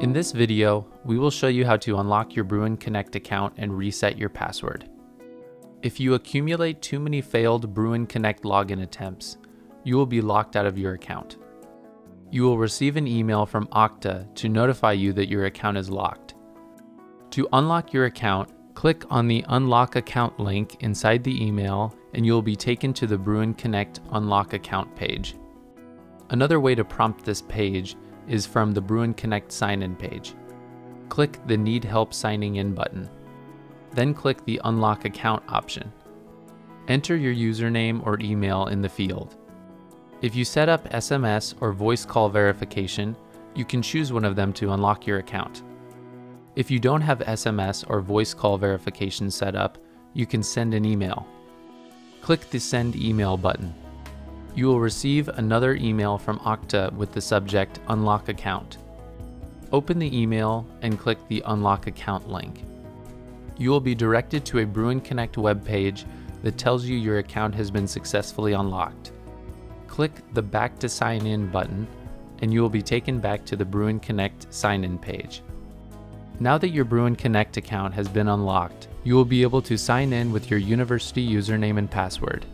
In this video, we will show you how to unlock your BRUIN Connect account and reset your password. If you accumulate too many failed BRUIN Connect login attempts, you will be locked out of your account. You will receive an email from Okta to notify you that your account is locked. To unlock your account, click on the Unlock Account link inside the email and you will be taken to the BRUIN Connect Unlock Account page. Another way to prompt this page is from the BRUIN Connect sign-in page. Click the Need Help Signing In button. Then click the Unlock Account option. Enter your username or email in the field. If you set up SMS or voice call verification, you can choose one of them to unlock your account. If you don't have SMS or voice call verification set up, you can send an email. Click the Send Email button. You will receive another email from Okta with the subject Unlock Account. Open the email and click the Unlock Account link. You will be directed to a BRUIN Connect webpage that tells you your account has been successfully unlocked. Click the Back to Sign In button and you will be taken back to the BRUIN Connect sign-in page. Now that your BRUIN Connect account has been unlocked, you will be able to sign in with your university username and password.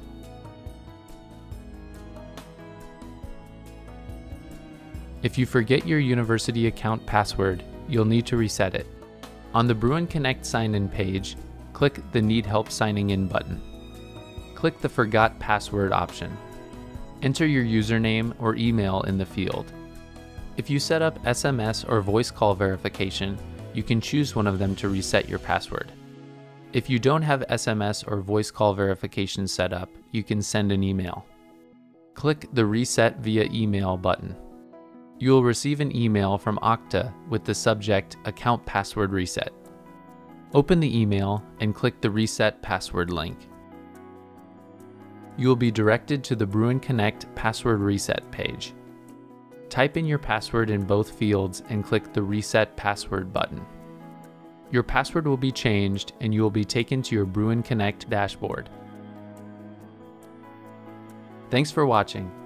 If you forget your university account password, you'll need to reset it. On the BRUIN Connect sign-in page, click the Need Help Signing In button. Click the Forgot Password option. Enter your username or email in the field. If you set up SMS or voice call verification, you can choose one of them to reset your password. If you don't have SMS or voice call verification set up, you can send an email. Click the Reset via Email button. You will receive an email from Okta with the subject Account Password Reset. Open the email and click the Reset Password link. You will be directed to the BRUIN Connect Password Reset page. Type in your password in both fields and click the Reset Password button. Your password will be changed and you will be taken to your BRUIN Connect dashboard. Thanks for watching.